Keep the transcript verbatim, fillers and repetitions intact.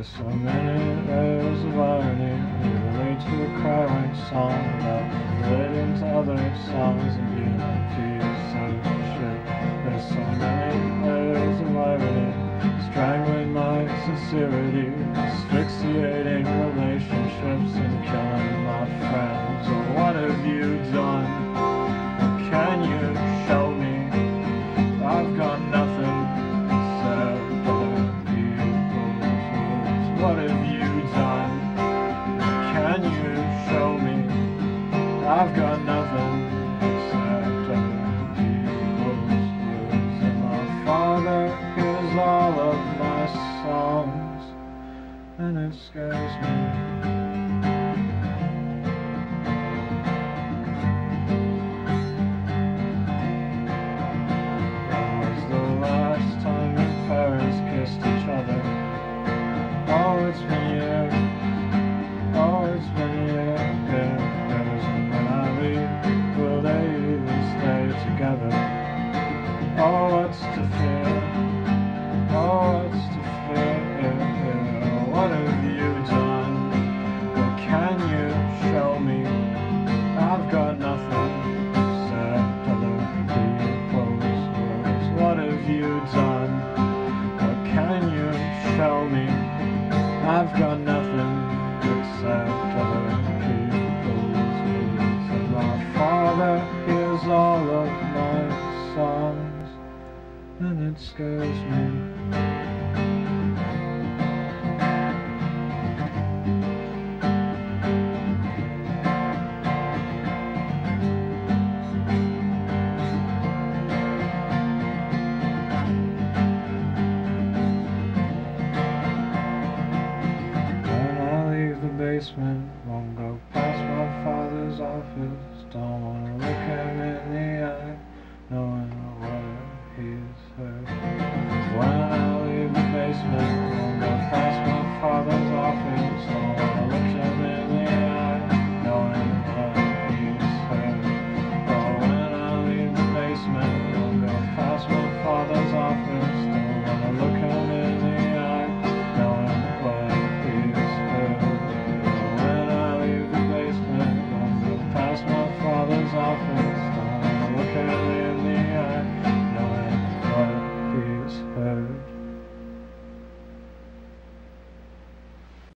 There's so many layers of irony. We relate to a cry-like song about relating to other songs and being like piece of shit. There's so many layers of irony, strangling my sincerity, asphyxiating relationships and killing my friends. Oh, what have you done? Can you show me? I've got nothing except other people's words. What have you done? Can you show me? I've got nothing except other people's words. And my Father hears all of my songs, and it scares me. Oh, it's been years, oh, it's been years, years, and when I leave, will they even stay together? Oh, what's to fear, oh, what's to fear, what have you done? What can you show me? I've got nothing except other people's words. What have you done? What can you show me? I've got nothing except other people's words. And my Father hears all of my songs, and it scares me. Basement